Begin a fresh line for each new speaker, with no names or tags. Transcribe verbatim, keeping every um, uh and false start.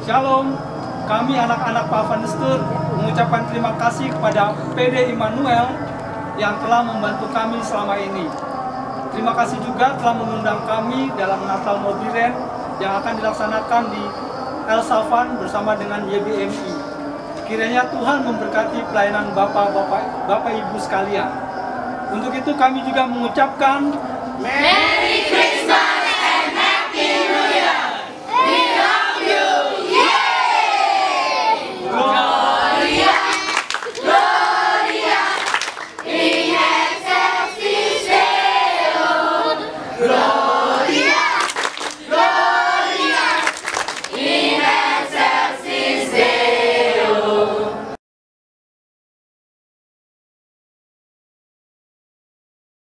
Shalom, kami anak-anak Pak Van Stur mengucapkan terima kasih kepada P D Immanuel yang telah membantu kami selama ini. Terima kasih juga telah mengundang kami dalam Natal Mobilen yang akan dilaksanakan di El Savan bersama dengan Y B M I. Kiranya Tuhan memberkati pelayanan Bapak-Bapak, Bapak Ibu sekalian. Untuk itu kami juga mengucapkan
Merry Christmas!